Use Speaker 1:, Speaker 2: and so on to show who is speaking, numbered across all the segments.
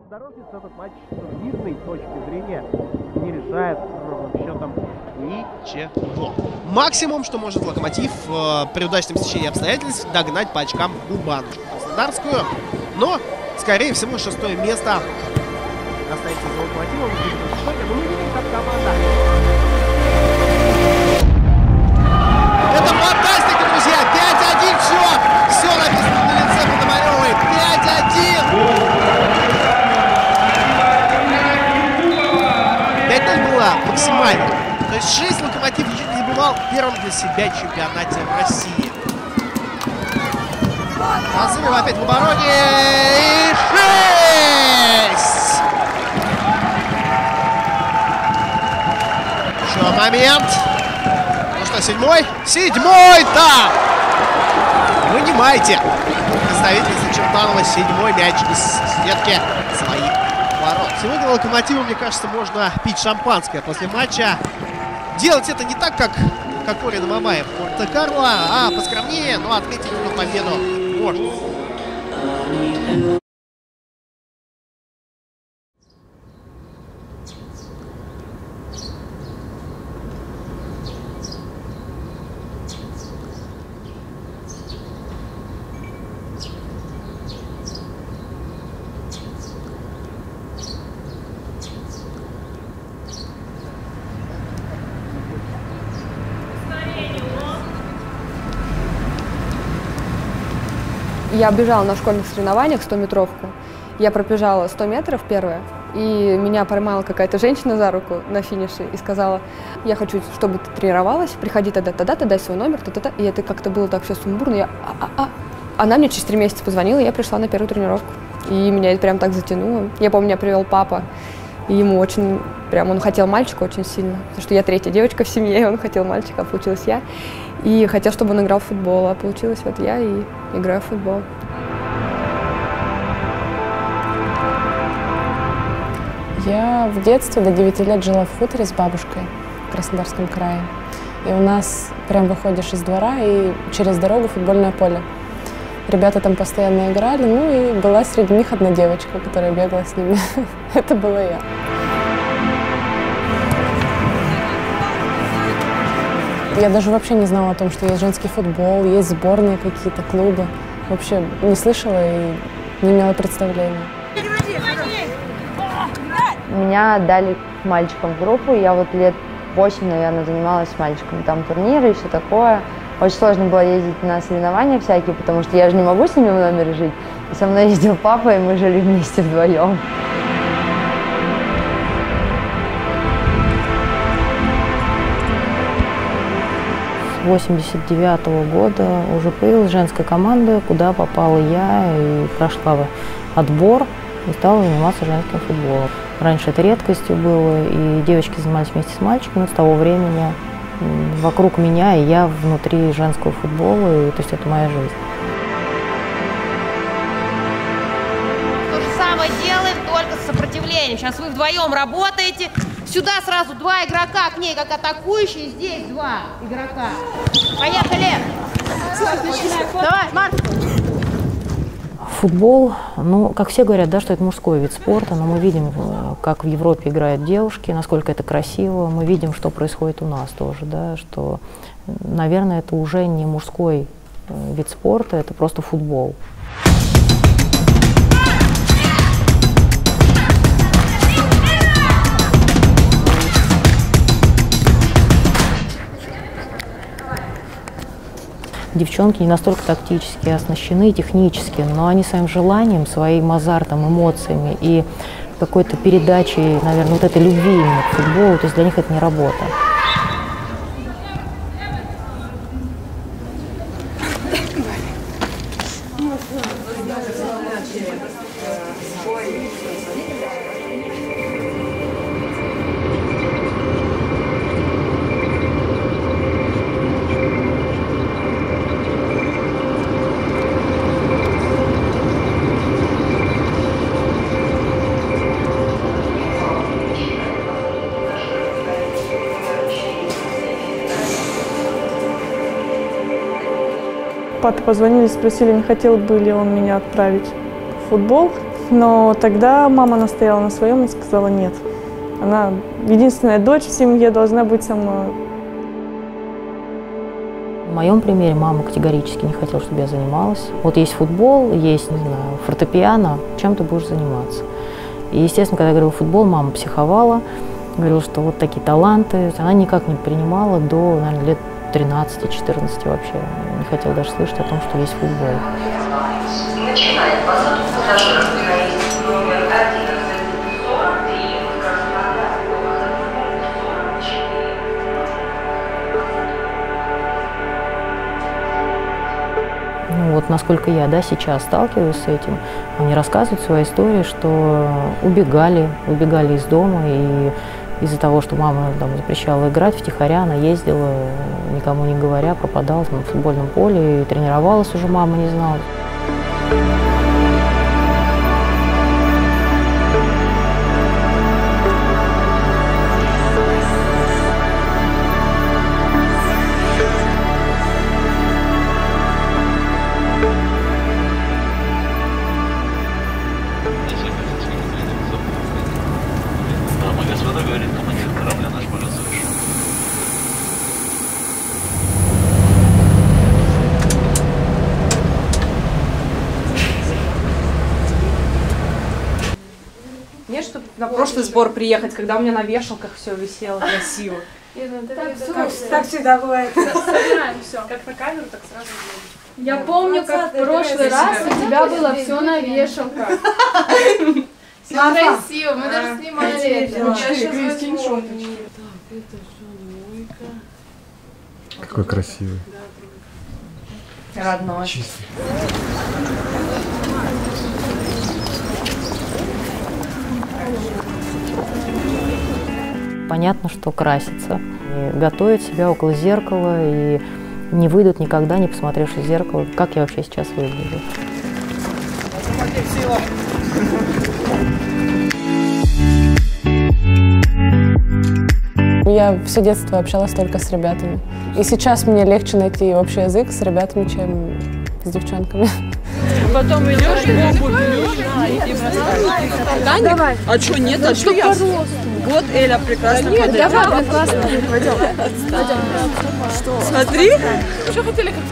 Speaker 1: Краснодаровец этот матч с турнирной точки зрения не решает счетом ничего. Максимум, что может Локомотив при удачном стечении обстоятельств догнать по очкам Кубанку Краснодарскую. Но, скорее всего, 6-е место останется за Локомотивом. Но мы видим, как команда. Это фантастика, друзья! 5-1, все написано на лице Пономаревой. 5-1. 5-0 было максимально. То есть 6 Локомотив еще не забывал в первом для себя чемпионате России. Разрыв опять в обороне. И 6! Еще момент. Ну что, 7-й? 7-й, да! Вынимайте. Представительница Чертанова 7-й мяч из сетки своих ворот. Сегодня Локомотиву, мне кажется, можно пить шампанское после матча. Делать это не так, как Орин Мамаев в Монте-Карло, а поскромнее, но отметить эту победу можно.
Speaker 2: Я бежала на школьных соревнованиях 100-метровку. Я пробежала 100 метров первое, и меня поймала какая-то женщина за руку на финише и сказала: я хочу, чтобы ты тренировалась, приходи тогда, дай свой номер, и это как-то было так все сумбурно. Она мне через 3 месяца позвонила, и я пришла на первую тренировку. И меня это прям так затянуло. Я помню, меня привел папа, и ему очень, он хотел мальчика очень сильно, потому что я 3-я девочка в семье, и он хотел мальчика, а получилась я. И хотел, чтобы он играл в футбол, а получилось вот я и играю в футбол.
Speaker 3: Я в детстве до 9 лет жила в хуторе с бабушкой в Краснодарском крае. И у нас прям выходишь из двора и через дорогу футбольное поле. Ребята там постоянно играли, ну и была среди них одна девочка, которая бегала с ними. Это была я. Я даже вообще не знала о том, что есть женский футбол, есть сборные какие-то, клубы. Вообще не слышала и не имела представления.
Speaker 4: Меня отдали к мальчикам в группу. Я вот лет 8, наверное, занималась с мальчиками. Там турниры и все такое. Очень сложно было ездить на соревнования всякие, потому что я же не могу с ними в номере жить. И со мной ездил папа, и мы жили вместе вдвоем. С 89-го года уже появилась женская команда, куда попала я и прошла отбор и стала заниматься женским футболом. Раньше это редкостью было, и девочки занимались вместе с мальчиками, но с того времени вокруг меня, и я внутри женского футбола, и, то есть это моя жизнь.
Speaker 5: То же самое делаем, только с сопротивлением. Сейчас вы вдвоем работаете. Сюда сразу 2 игрока к ней, как атакующие, здесь 2 игрока. Поехали! Давай, Марк!
Speaker 4: Футбол, ну, как все говорят, да, что это мужской вид спорта, но мы видим, как в Европе играют девушки, насколько это красиво, мы видим, что происходит у нас тоже, да, что, наверное, это уже не мужской вид спорта, это просто футбол. Девчонки не настолько тактически оснащены, технически, но они своим желанием, своим азартом, эмоциями и какой-то передачей, наверное, вот этой любви именно к футболу, то есть для них это не работа.
Speaker 6: Папе позвонили, спросили, не хотел бы ли он меня отправить в футбол. Но тогда мама настояла на своем и сказала нет. Она единственная дочь в семье, должна быть со мной.
Speaker 4: В моем примере мама категорически не хотела, чтобы я занималась. Вот есть футбол, есть, не знаю, фортепиано, чем ты будешь заниматься? И, естественно, когда я говорила футбол, мама психовала, говорила, что вот такие таланты. Она никак не принимала до, наверное, лет 13-14 вообще. Не хотела даже слышать о том, что есть футбол.
Speaker 7: Начинает посадку пассажиров на рейс номер 1143 в Краснодар.
Speaker 4: Ну вот, насколько я, да, сейчас сталкиваюсь с этим, они рассказывают свои истории, что убегали из дома, и из-за того, что мама там запрещала играть, втихаря она ездила, никому не говоря, пропадала на футбольном поле, и тренировалась уже мама не знала.
Speaker 8: Говорит командир корабля наш полюсуешь.
Speaker 9: Мне, чтобы на прошлый сбор приехать, когда у меня на вешалках все висело красиво.
Speaker 10: Так всегда бывает.
Speaker 3: Собираем все. Как на камеру, так сразу будет.
Speaker 10: Я помню, как в прошлый раз у тебя было все на вешалках. Все красиво, мы даже снимали это.
Speaker 11: Какой красивый.
Speaker 9: Родной.
Speaker 11: Чистый.
Speaker 4: Понятно, что красится. И готовят себя около зеркала и не выйдут никогда, не посмотревшись в зеркало, как я вообще сейчас выгляжу.
Speaker 3: Я все детство общалась только с ребятами. И сейчас мне легче найти общий язык с ребятами, чем с девчонками.
Speaker 12: Потом идешь, бомбу бьешь. Давай. А что нет? А что я? Вот Эля прекрасно.
Speaker 10: Нет, давай, прекрасно. Пойдем.
Speaker 12: Что? Смотри.
Speaker 3: Что хотели, как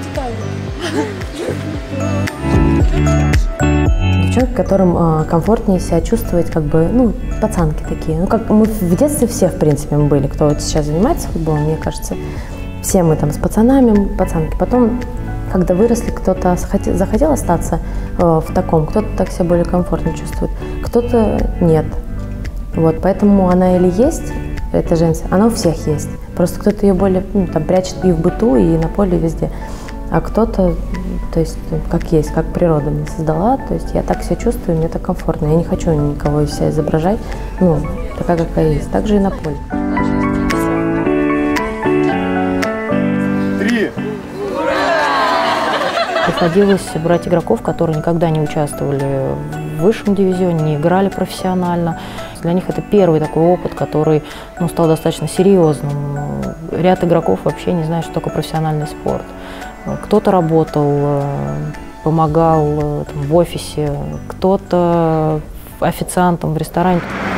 Speaker 3: в Китае?
Speaker 13: Девчонки, которым комфортнее себя чувствовать, как бы, ну, пацанки такие. Ну, как мы в детстве все, в принципе, мы были, кто вот сейчас занимается футболом, мне кажется, все мы там с пацанами, пацанки. Потом, когда выросли, кто-то захотел остаться в таком, кто-то так себя более комфортно чувствует, кто-то нет. Вот, поэтому она или есть, эта женская, она у всех есть. Просто кто-то ее более, ну, там, прячет и в быту, и на поле, везде. А кто-то, то есть, как есть, как природа меня создала, то есть я так себя чувствую, мне так комфортно. Я не хочу никого из себя изображать, ну, такая, какая есть. Так же и на поле.
Speaker 11: 3.
Speaker 4: Приходилось брать игроков, которые никогда не участвовали в высшем дивизионе, не играли профессионально. Для них это первый такой опыт, который, ну, стал достаточно серьезным. Ряд игроков вообще не знает, что такое профессиональный спорт. Кто-то работал, помогал там, в офисе, кто-то официантом в ресторане.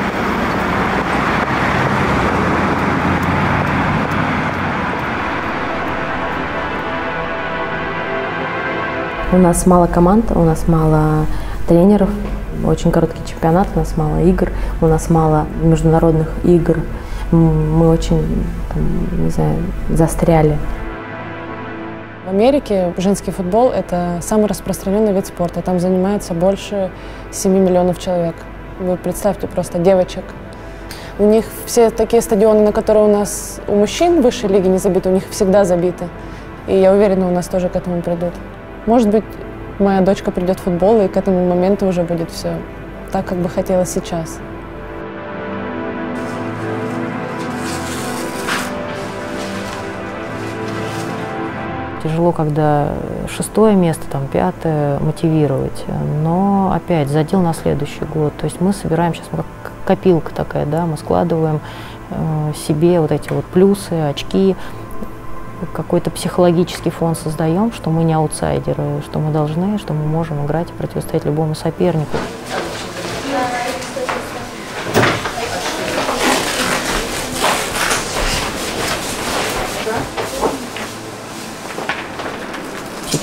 Speaker 13: У нас мало команд, у нас мало тренеров, очень короткий чемпионат, у нас мало игр, у нас мало международных игр. Мы очень, там, не знаю, застряли.
Speaker 3: В Америке женский футбол – это самый распространенный вид спорта. Там занимается больше 7 миллионов человек. Вы представьте просто девочек. У них все такие стадионы, на которые у нас у мужчин высшей лиги не забиты, у них всегда забиты. И я уверена, у нас тоже к этому придут. Может быть, моя дочка придет в футбол, и к этому моменту уже будет все так, как бы хотела сейчас.
Speaker 4: Тяжело, когда 6-е место, там, 5-е мотивировать, но опять задел на следующий год. То есть мы собираем сейчас, как копилка такая, да, мы складываем себе вот эти вот плюсы, очки, какой-то психологический фон создаем, что мы не аутсайдеры, что мы должны, что мы можем играть и противостоять любому сопернику.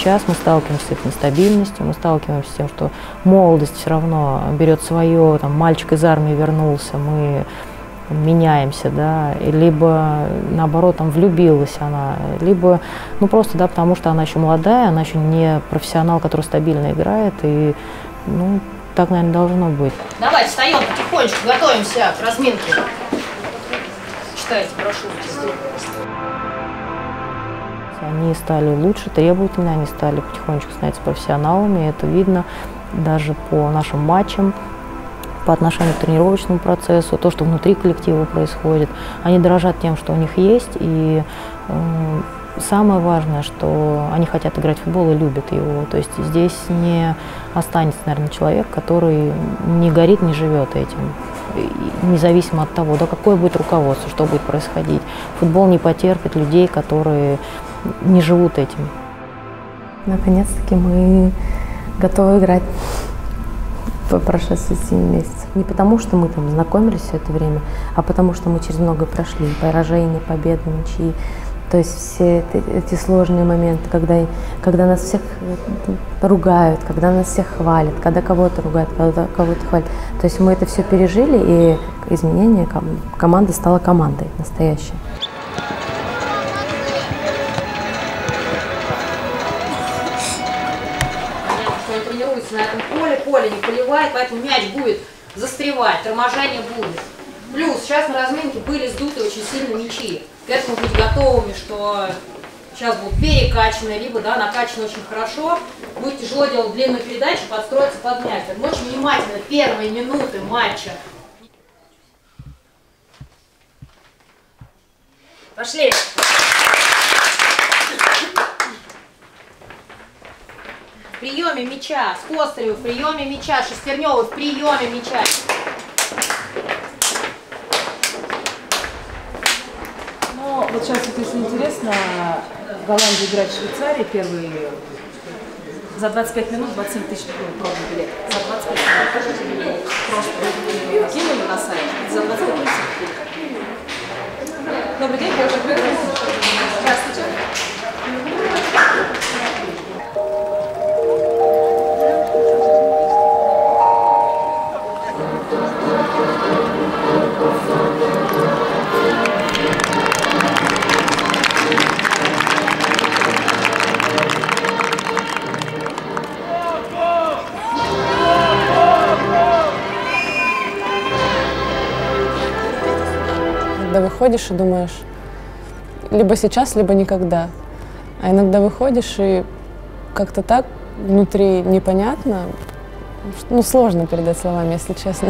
Speaker 4: сейчас мы сталкиваемся с их нестабильностью, мы сталкиваемся с тем, что молодость все равно берет свое, там, мальчик из армии вернулся, мы меняемся, да, либо наоборот там влюбилась она, либо ну просто, да, потому что она еще молодая, она еще не профессионал, который стабильно играет, и ну так, наверное, должно быть.
Speaker 5: Давайте встаем потихонечку, готовимся к разминке. Читайте брошюрки.
Speaker 4: Они стали лучше, требовательны, они стали потихонечку становиться профессионалами, это видно даже по нашим матчам, по отношению к тренировочному процессу, то, что внутри коллектива происходит. Они дорожат тем, что у них есть, и самое важное, что они хотят играть в футбол и любят его. То есть здесь не останется, наверное, человек, который не горит, не живет этим, независимо от того, да, какое будет руководство, что будет происходить. Футбол не потерпит людей, которые не живут этим.
Speaker 13: Наконец-таки мы готовы играть по прошествии 7 месяцев. Не потому, что мы там знакомились все это время, а потому, что мы через многое прошли. Поражения, победы, ничьи. То есть все эти сложные моменты, когда нас всех ругают, когда нас всех хвалят, когда кого-то ругают, когда кого-то хвалят. То есть мы это все пережили, и изменение команда стала командой настоящей.
Speaker 5: На этом поле не поливает, поэтому мяч будет застревать, торможение будет. Плюс сейчас на разминке были сдуты очень сильно мячи. К этому быть готовыми, что сейчас будут перекачаны, либо да, накачаны очень хорошо. Будет тяжело делать длинную передачу, подстроиться под мяч. Мы очень внимательно первые минуты матча. Пошли! В приеме мяча, с Костаревой в приеме мяча, Шестернёвой в приеме мяча.
Speaker 9: Ну, вот сейчас, вот, если интересно, Голландия играет в Швейцарии первые за 25 минут 27 тысяч пробный билет. За 25 минут. Просто кинули на сайт. За 25 минут. Добрый день, я уже приехала. Здравствуйте.
Speaker 3: Когда выходишь и думаешь, либо сейчас, либо никогда. А иногда выходишь и как-то так внутри непонятно, ну сложно передать словами, если честно.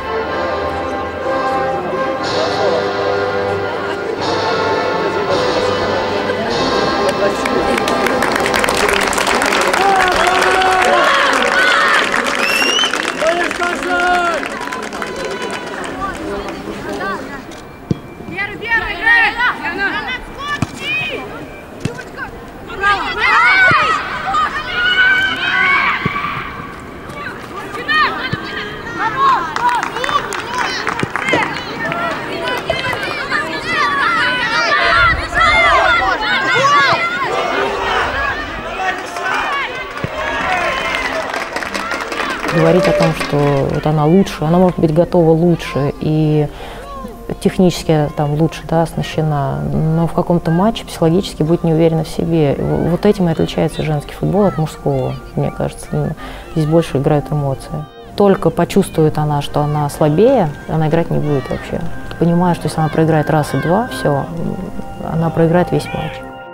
Speaker 4: Говорить о том, что вот она лучше, она может быть готова лучше и технически там лучше, да, оснащена, но в каком-то матче психологически будет не уверена в себе. Вот этим и отличается женский футбол от мужского, мне кажется. Здесь больше играют эмоции. Только почувствует она, что она слабее, она играть не будет вообще. Понимая, что если она проиграет раз и два, все, она проиграет весь матч.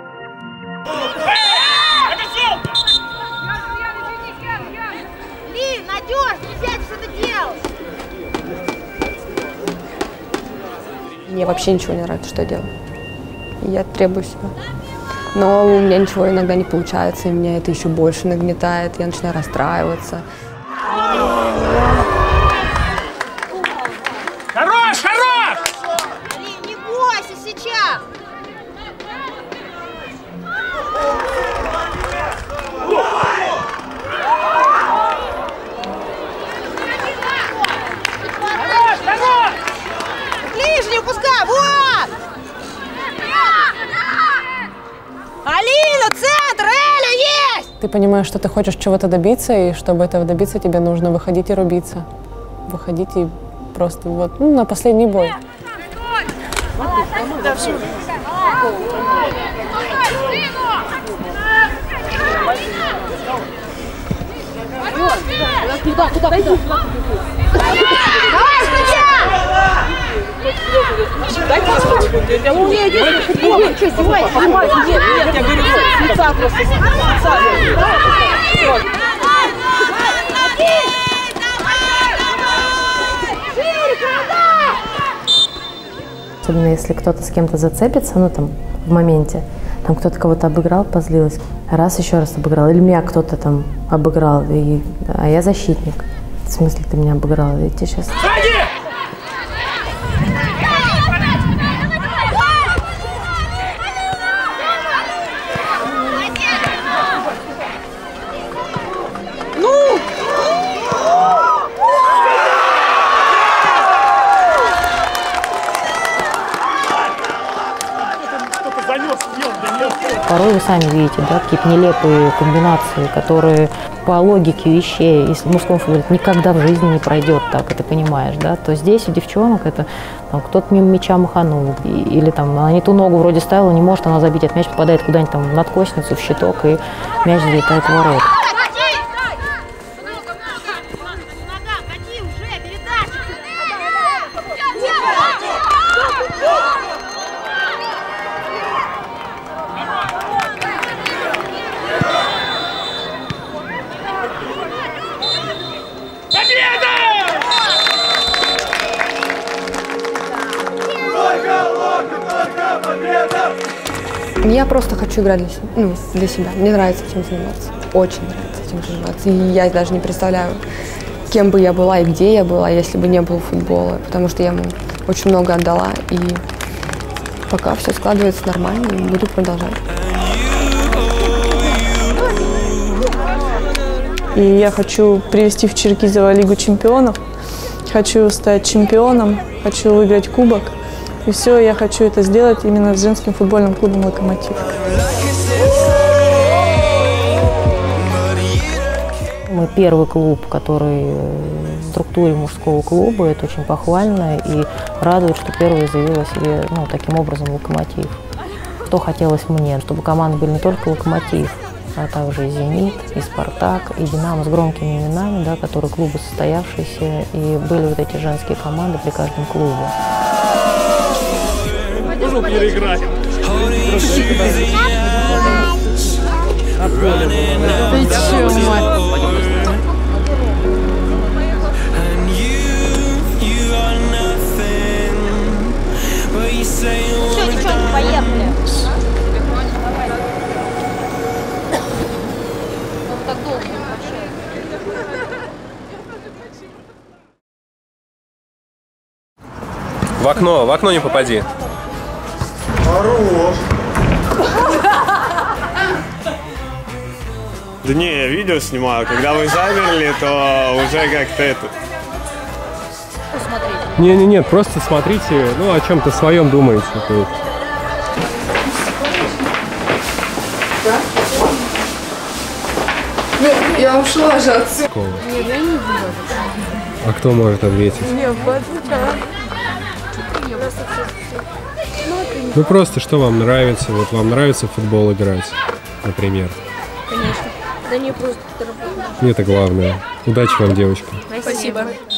Speaker 2: Мне вообще ничего не нравится, что я делаю. Я требую себя. Но у меня ничего иногда не получается, и меня это еще больше нагнетает, я начинаю расстраиваться.
Speaker 14: Хорош, хорош!
Speaker 5: Алин, не бойся сейчас!
Speaker 14: Хорош, хорош!
Speaker 5: Ближний пускай, вот! Алина, центр, Эля есть!
Speaker 3: понимаешь, что ты хочешь чего-то добиться, и чтобы этого добиться, тебе нужно выходить и рубиться. Выходить и просто вот, ну, на последний бой.
Speaker 10: Куда? Давай, дай паспорт. Я умею делать футбол. Что, издеваешься? Нет, я говорю, с лица просто.
Speaker 13: Особенно если кто-то с кем-то зацепится, ну там в моменте, там кто-то кого-то обыграл, позлилась, раз еще раз обыграл, или меня кто-то там обыграл, а я защитник. В смысле, ты меня обыграл, я тебе сейчас... Порой вы сами видите, да, какие-то нелепые комбинации, которые по логике вещей в мужском футболе никогда в жизни не пройдет так, и ты понимаешь, да, то здесь у девчонок это там, кто-то мимо мяча маханул, или там она не ту ногу вроде ставила, не может она забить, этот мяч попадает куда-нибудь там в надкосницу, в щиток, и мяч залетает в ворот.
Speaker 2: Я просто хочу играть для себя. Мне нравится этим заниматься. Очень нравится этим заниматься. И я даже не представляю, кем бы я была и где я была, если бы не было футбола. Потому что я ему очень много отдала. И пока все складывается нормально, и буду продолжать.
Speaker 6: И я хочу привести в Черкизово Лигу чемпионов. Хочу стать чемпионом, хочу выиграть кубок. И все, я хочу это сделать именно с женским футбольным клубом «Локомотив».
Speaker 4: Мы первый клуб, который в структуре мужского клуба. Это очень похвально и радует, что первый заявил о себе таким образом «Локомотив». Что хотелось мне, чтобы команды были не только «Локомотив», а также и «Зенит», и «Спартак», и «Динамо» с громкими именами, да, которые клубы состоявшиеся, и были вот эти женские команды при каждом клубе.
Speaker 14: Переиграть.
Speaker 10: Ты чё, мать?
Speaker 5: Все, девчонки, поехали. Так долго.
Speaker 15: В окно не попади.
Speaker 11: Хорош! Да не, я видео снимаю. Когда вы замерли, то уже как-то это...
Speaker 16: Нет, просто смотрите, о чем-то своем думаете.
Speaker 10: Я ушла же отсюда.
Speaker 16: Нет, я не буду. А кто может ответить?
Speaker 10: Нет,
Speaker 16: Ну просто, что вам нравится? Вот вам нравится в футбол играть, например?
Speaker 10: Конечно. Да не просто.
Speaker 16: Это главное. Удачи вам, девочка.
Speaker 10: Спасибо.